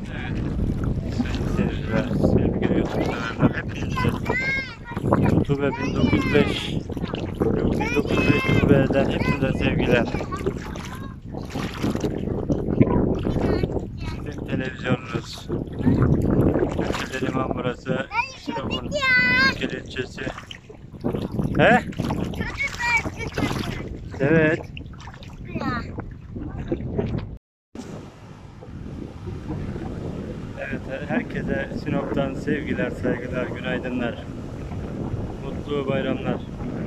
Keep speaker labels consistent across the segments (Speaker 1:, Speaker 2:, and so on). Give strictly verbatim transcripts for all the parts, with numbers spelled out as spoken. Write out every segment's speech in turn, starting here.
Speaker 1: Evet, sayın seyirciler, sevgili YouTube severler, hepinize YouTube bin dokuz yüz beş bin dokuz yüz beş YouTube'den hepinize sevgiler. Sizin televizyonunuz. Türkiye'de liman burası. Sinop'un Türkiye ilçesi. He? Evet. Evet, herkese Sinop'tan sevgiler, saygılar, günaydınlar. Mutlu bayramlar.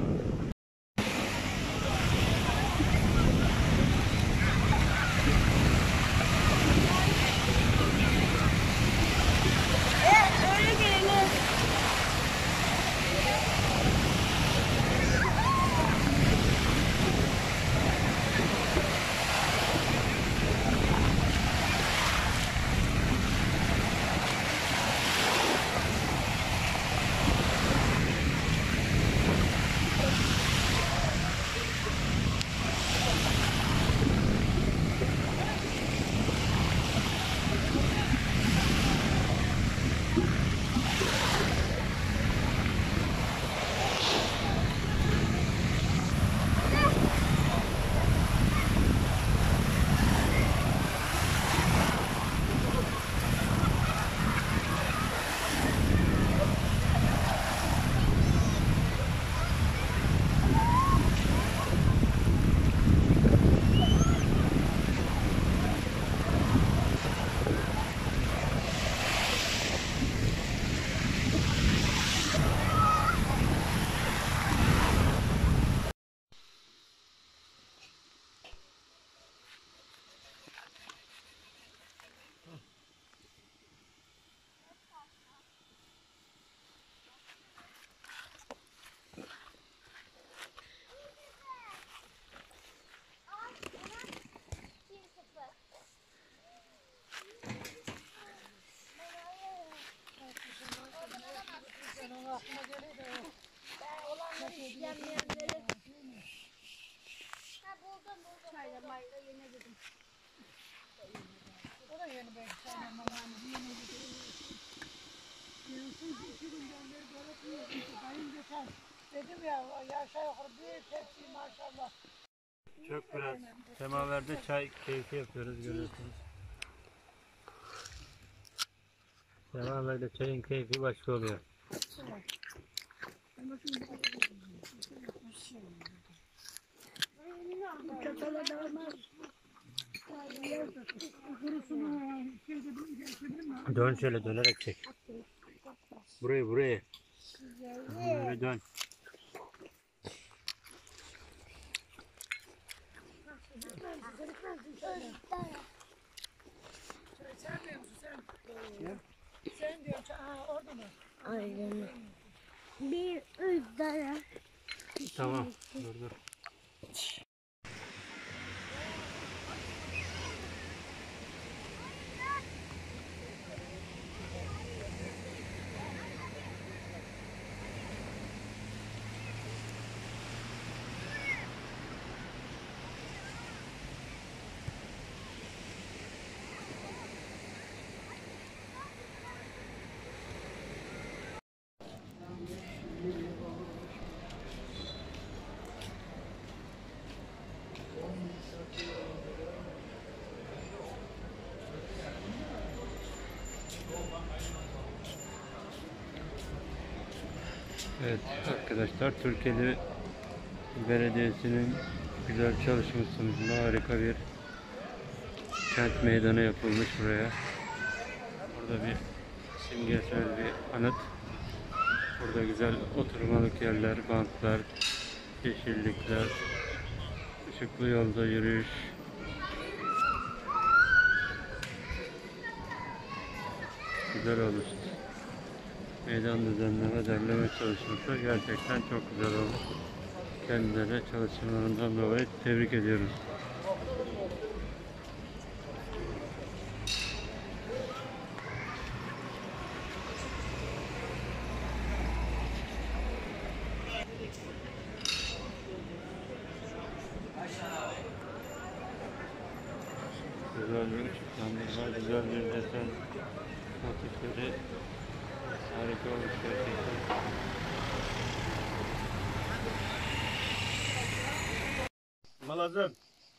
Speaker 2: O da yeni belki sana mamanı yeni diyorsun ki iki günden beri böyle diyorsun ki dayım geçen dedim ya aşağı yukarı bir tepsi maşallah.
Speaker 1: Çok biraz semaverde çay keyfi yapıyoruz, görüyorsunuz. Semaverde çayın keyfi başka oluyor. Dön şöyle, dönerek çek. Buraya buraya. Böyle dön.
Speaker 2: Sen diyor musun sen? Sen diyorsun ha orada mı?
Speaker 3: Aynen. Bir üç tane.
Speaker 1: Tamam. Dur dur. Evet arkadaşlar, Türkiye'de Belediyesi'nin güzel çalışması sonucunda harika bir kent meydanı yapılmış buraya. Burada bir simgesel bir anıt. Burada güzel oturmalık yerler, banklar, yeşillikler, ışıklı yolda yürüyüş. Güzel oluştu. Meydan düzenleme, derleme çalışması gerçekten çok güzel oldu. Kendilerine çalışmalarından dolayı tebrik ediyoruz. Güzel bir Yalnız var güzel bir desen motifleri harika olmuş gerçekten. Malazım.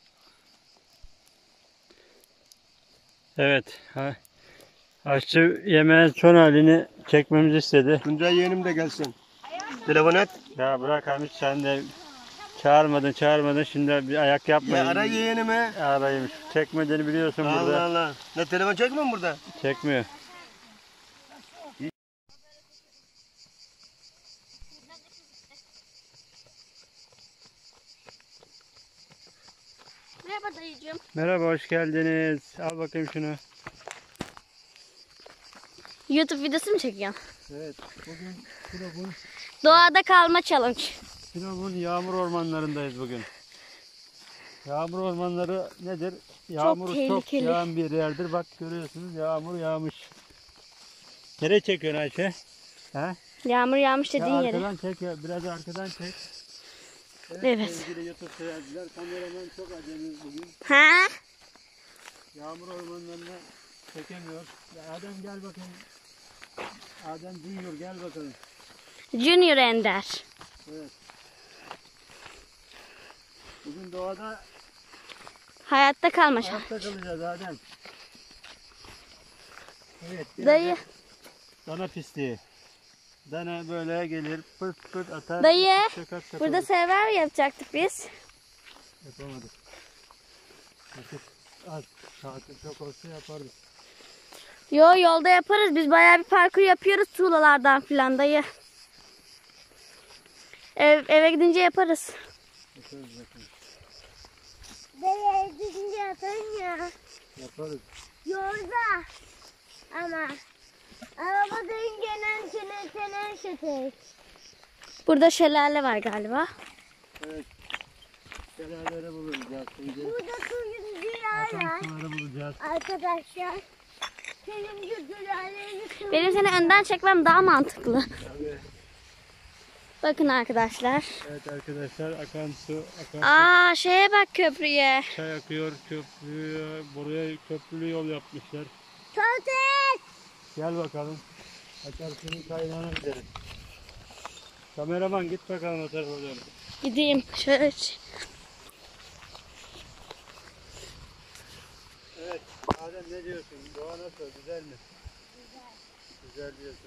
Speaker 1: Evet. Ha. Aşçı yemeğin son halini çekmemizi istedi.
Speaker 4: Tuncay yeğenim de gelsin. Telefon et.
Speaker 1: Ya bırak Hamit sen de çağırmadın çağırmadın şimdi bir ayak yapmayın.
Speaker 4: Ya ara yeğenimi.
Speaker 1: Arayayım. Çekmediğini biliyorsun
Speaker 4: Allah
Speaker 1: burada.
Speaker 4: Allah. Ne telefon çekmiyor mu burada?
Speaker 1: Çekmiyor.
Speaker 3: Merhaba dayıcığım.
Speaker 1: Merhaba hoş geldiniz. Al bakayım şunu.
Speaker 3: YouTube videosu mu çekiyorsun?
Speaker 1: Evet. Bugün Sinop'un
Speaker 3: Doğada kalma challenge.
Speaker 1: Sinop'un yağmur ormanlarındayız bugün. Yağmur ormanları nedir? Yağmur çok,
Speaker 3: tehlikeli.
Speaker 1: yağan bir yerdir. Bak görüyorsunuz yağmur yağmış. Nereye çekiyorsun Ayşe? Ha?
Speaker 3: Yağmur yağmış
Speaker 1: Ya
Speaker 3: dediğin yere.
Speaker 1: arkadan çek ya. Biraz arkadan çek. Evet.
Speaker 3: Evet.
Speaker 1: Sevgili YouTube seyirciler, kameraman çok acemi bugün.
Speaker 3: Ha?
Speaker 1: Yağmur ormanlarını çekemiyor. Ya Adem gel bakayım. Adem Junior gel bakalım.
Speaker 3: Junior Ender.
Speaker 1: Evet. Bugün doğada
Speaker 3: Hayatta kalma challenge.
Speaker 1: hayatta kalacağız Adem. Evet. biraz
Speaker 3: Dayı.
Speaker 1: da Dana pisliği. Dana böyle gelir pırt pırt atar.
Speaker 3: Dayı.
Speaker 1: Şakak şakak
Speaker 3: Burada
Speaker 1: olur.
Speaker 3: server yapacaktık biz.
Speaker 1: Yapamadık. Artık az saati çok olsa yapardık.
Speaker 3: Yo yolda yaparız. Biz bayağı bir parkur yapıyoruz tuğlalardan filan dayı. Ev, eve gidince yaparız.
Speaker 1: Yaparız bakalım.
Speaker 3: Dayı eve gidince yaparım ya.
Speaker 1: Yaparız.
Speaker 3: Yolda. Ama. Arabadan gelen sene sene şeker. Burada şelale var galiba.
Speaker 1: Evet. Şelaleleri bulacağız şimdi.
Speaker 3: Burada turuncular
Speaker 1: Akan suları bulacağız.
Speaker 3: arkadaşlar. Benim seni önden çekmem daha mantıklı.
Speaker 1: Tabii.
Speaker 3: Bakın arkadaşlar.
Speaker 1: Evet arkadaşlar akan su, akan
Speaker 3: Aa şeye bak köprüye.
Speaker 1: su çay akıyor köprüye, buraya köprülü yol yapmışlar.
Speaker 3: Köpek.
Speaker 1: Gel bakalım. Akar suyun kaynağına gidelim. Kameraman git bakalım o tarafa doğru.
Speaker 3: Gideyim şöyle.
Speaker 1: Evet. Adem ne diyorsun? Doğa nasıl? Güzel mi? Güzel. Güzel diyorsun.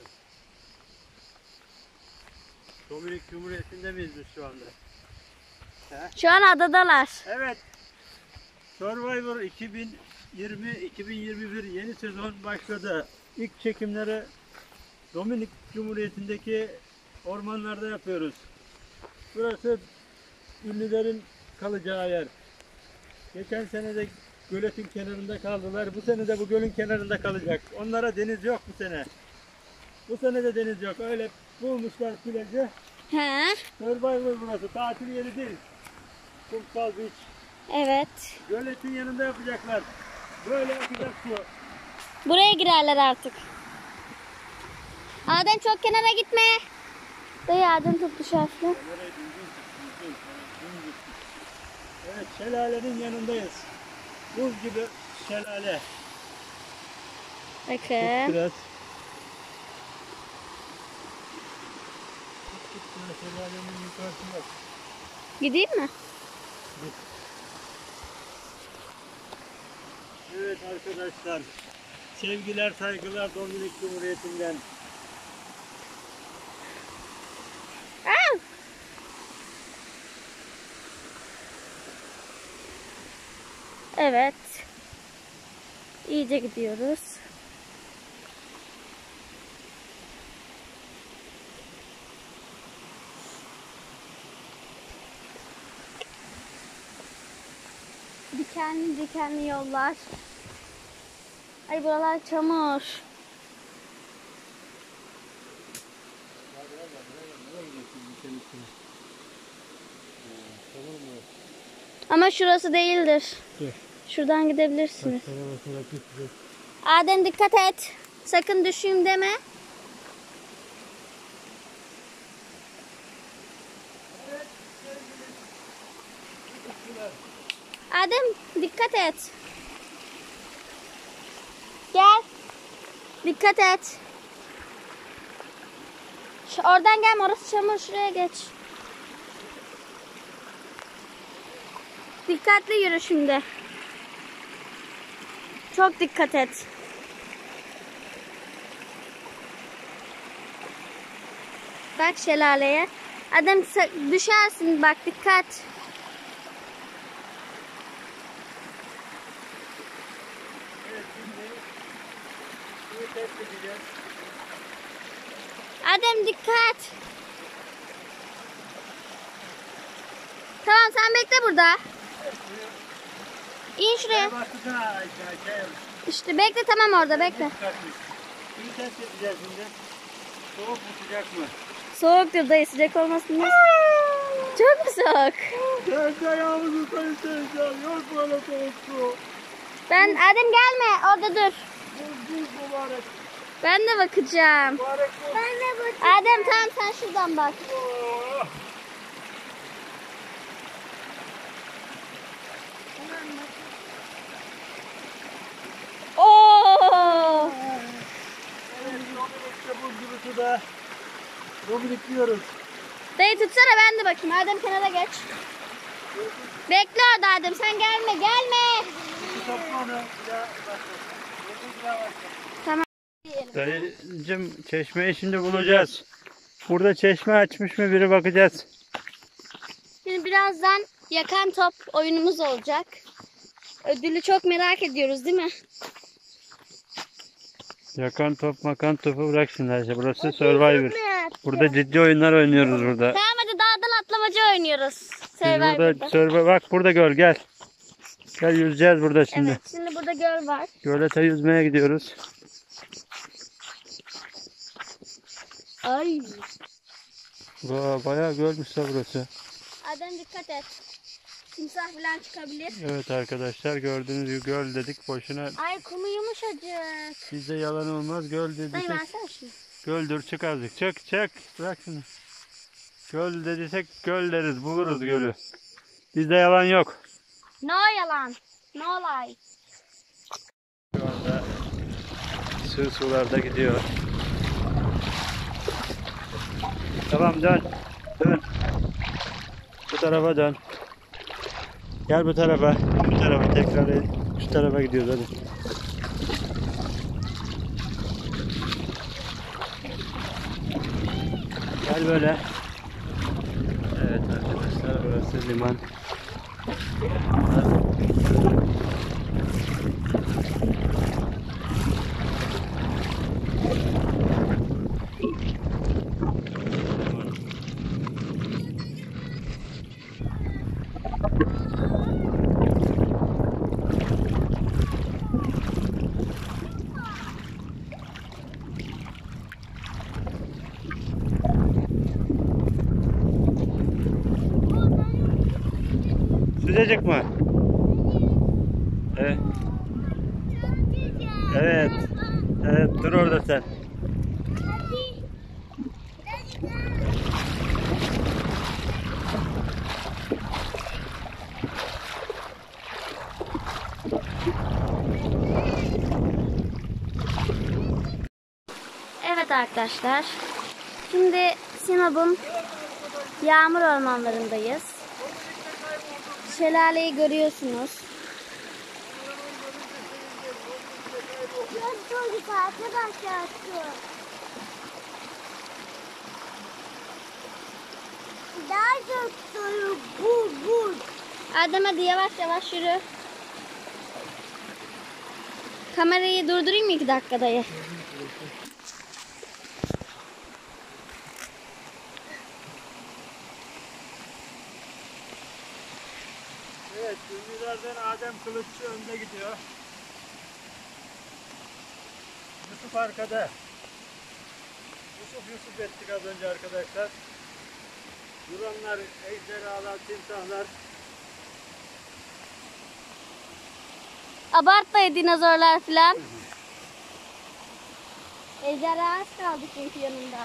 Speaker 1: Dominik Cumhuriyeti'nde miyiz biz şu anda?
Speaker 3: Şu an adadalar.
Speaker 1: Evet. Survivor iki bin yirmi iki bin yirmi bir yeni sezon başladı. İlk çekimleri Dominik Cumhuriyeti'ndeki ormanlarda yapıyoruz. Burası ünlülerin kalacağı yer. Geçen sene de göletin kenarında kaldılar. Bu sene de bu gölün kenarında kalacak. Onlara deniz yok bu sene. Bu sene de deniz yok. Öyle bulmuşlar plajı.
Speaker 3: He.
Speaker 1: Survivor burası. Tatil yeri değil. Kumsal beach.
Speaker 3: Evet.
Speaker 1: Göletin yanında yapacaklar. Böyle akacak su.
Speaker 3: Buraya girerler artık. Adem çok kenara gitme. Dayı Adem çok düşersin.
Speaker 1: Nereye düzgün tut, düzgün. Düzgün. Evet, şelalenin yanındayız. Buz gibi şelale. Tut
Speaker 3: Bakın.
Speaker 1: biraz. Tut, tut biraz şelalenin yukarısında.
Speaker 3: Gideyim mi?
Speaker 1: Evet arkadaşlar. Sevgiler, saygılar Dominik Cumhuriyeti'nden.
Speaker 3: Aa! Evet. İyice gidiyoruz. Dikenli dikenli yollar. Ay buralar çamur. Ama şurası değildir.
Speaker 1: Dur.
Speaker 3: Şuradan gidebilirsiniz.
Speaker 1: Sana basarak gideceğiz.
Speaker 3: Adem dikkat et. Sakın düşeyim deme. Adem dikkat et. Dikkat et. Şu, oradan gelme, orası çamur, şuraya geç. Dikkatli yürü şimdi. Çok dikkat et. Bak şelaleye. Adam düşersin, bak dikkat.
Speaker 1: Evet, şimdi suyu test edeceğiz.
Speaker 3: Adem dikkat. Tamam, sen bekle burada. İn şuraya.
Speaker 1: Şuraya baksana aşağı aşağıya.
Speaker 3: İşte bekle, tamam, orada bekle.
Speaker 1: Çıkartmış. Suyu test edeceğiz şimdi. Soğuk mu sıcak mı?
Speaker 3: Soğuktur dayı, sıcak olmasın diye. Çok mu soğuk?
Speaker 1: Ben ayağımızı sayacağım. Yok böyle soğuk su.
Speaker 3: Ben Adem gelme, orada dur.
Speaker 1: Buz buz mübarek.
Speaker 3: Ben de bakacağım.
Speaker 1: Mübarek buz.
Speaker 2: Ben de bakayım.
Speaker 3: Adem tamam, sen şuradan bak.
Speaker 1: Oh.
Speaker 3: Oo!
Speaker 1: Evet, Dominik'te buz gibi suda. Dominik diyoruz.
Speaker 3: Dayı tutsana, ben de bakayım. Adem kenara geç. Bekle orada Adem, sen gelme, gelme.
Speaker 1: Bir topla onu. Bir daha bak. Bir daha bak.
Speaker 3: Tamam.
Speaker 1: Dayıcım, çeşmeyi şimdi bulacağız. Burada çeşme açmış mı biri bakacağız.
Speaker 3: Şimdi birazdan yakan top oyunumuz olacak. Ödülü çok merak ediyoruz, değil mi?
Speaker 1: Yakan top makan topu bırak şimdi Ayşe. Burası Survivor. Burada ciddi oyunlar oynuyoruz burada.
Speaker 3: Tamam, hadi dağdan atlamaca oynuyoruz.
Speaker 1: Biz
Speaker 3: Survivor'da.
Speaker 1: burada Survivor, bak burada göl, gel. Gel yüzeceğiz burada şimdi.
Speaker 3: Evet, şimdi burada göl var.
Speaker 1: Gölete yüzmeye gidiyoruz.
Speaker 3: Ay.
Speaker 1: Ba bayağı gölmüş de burası.
Speaker 3: Adem dikkat et. Timsah falan çıkabilir.
Speaker 1: Evet arkadaşlar, gördüğünüz gibi göl dedik boşuna.
Speaker 3: Ay, kumu yumuşacık.
Speaker 1: Bizde yalan olmaz, göl
Speaker 3: Dayı
Speaker 1: dediysek.
Speaker 3: versene şunu.
Speaker 1: Göldür, çık azıcık, çık çık, bırak şunu. Göl dediysek göl deriz, buluruz gölü. Bizde yalan yok.
Speaker 3: No yalan. No lie.
Speaker 1: Şu anda sığ sularda gidiyor. Tamam, dön. Dön. Bu tarafa dön. Gel bu tarafa. Bu tarafa tekrar şu tarafa gidiyoruz hadi. Gel böyle. Evet arkadaşlar, burası liman. Sıcacık mı? Evet. Evet. Evet, dur orada sen.
Speaker 3: Evet arkadaşlar. Şimdi Sinop'un yağmur ormanlarındayız. Şelaleyi görüyorsunuz.
Speaker 2: Çok güzel arkadaşlar. Daha çok soru bu bu.
Speaker 3: Adem hadi yavaş yavaş yürü. Kamerayı durdurayım mı iki dakika dayı?
Speaker 1: Evet, ünlülerden Adem Kılıççı önde gidiyor. Yusuf arkada. Yusuf Yusuf ettik az önce arkadaşlar. Duranlar, ejderhalar, timsahlar.
Speaker 3: Abart dayı, dinozorlar falan. Ejderha az kaldı çünkü yanında.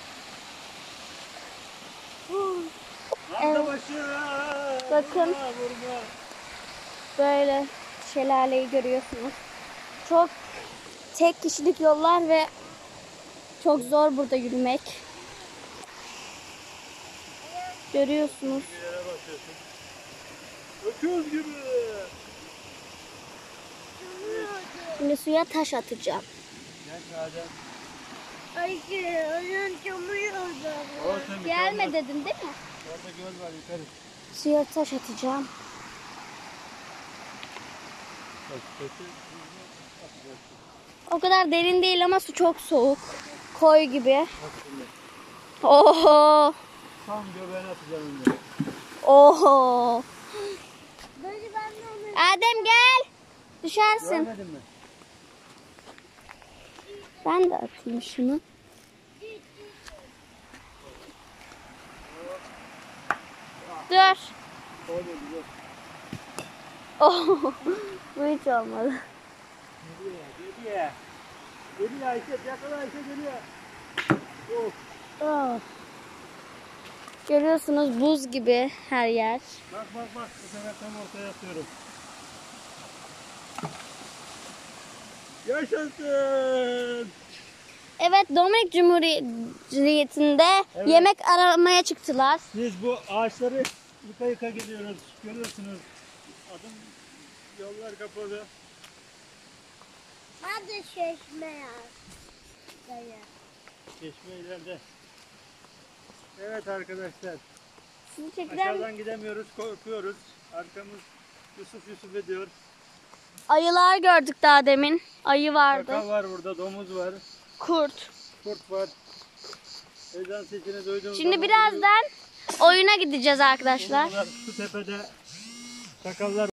Speaker 1: Manda başı.
Speaker 3: Bakın.
Speaker 1: Vurma, vurma.
Speaker 3: Böyle şelaleyi görüyorsunuz. Çok tek kişilik yollar ve çok zor burada yürümek. Görüyorsunuz.
Speaker 1: Bir yere bakıyorsun. Öküz gibi.
Speaker 3: Şimdi suya taş atacağım.
Speaker 1: Gel Adem.
Speaker 2: Ayşe, onun çamuru
Speaker 1: Olsun, bir
Speaker 3: Gelme
Speaker 1: şey olmaz.
Speaker 3: dedin değil mi?
Speaker 1: Orada göl var yukarı.
Speaker 3: Suya taş atacağım.
Speaker 1: Bak, taşı atacaksın.
Speaker 3: O kadar derin değil ama su çok soğuk. Koy gibi.
Speaker 1: Bak şimdi.
Speaker 3: Oho.
Speaker 1: Tam göbeğine atacağım önce.
Speaker 3: Oho.
Speaker 2: Böyle ben de onu
Speaker 3: Adem gel. Düşersin.
Speaker 1: Görmedin mi?
Speaker 3: Ben de atayım şunu. Dur.
Speaker 1: Öyle güzel.
Speaker 3: Oh. Bu hiç olmadı.
Speaker 1: Geliyor, geliyor. Geliyor Ayşe, yakala Ayşe geliyor. Of.
Speaker 3: Oh. Görüyorsunuz buz gibi her yer.
Speaker 1: Bak bak bak, bu sefer tam ortaya atıyorum. Yaşasın.
Speaker 3: Evet, Dominik Cumhuriyeti'nde
Speaker 1: Evet.
Speaker 3: yemek aramaya çıktılar.
Speaker 1: Biz bu ağaçları yıka yıka gidiyoruz. Görüyorsunuz. Adım yollar kapalı.
Speaker 2: hadi çeşme ya. Dayı.
Speaker 1: Çeşme ileride. Evet arkadaşlar.
Speaker 3: Sizi çekilen
Speaker 1: Aşağıdan gidemiyoruz, korkuyoruz. Arkamız Yusuf Yusuf ediyor.
Speaker 3: ayılar gördük daha demin. Ayı vardı.
Speaker 1: Kaka var burada, domuz var,
Speaker 3: Kurt.
Speaker 1: kurt var. Ezan sesini duyduğumuz
Speaker 3: Şimdi birazdan oyuna gideceğiz arkadaşlar.
Speaker 1: Domuzlar şu tepede, çakallar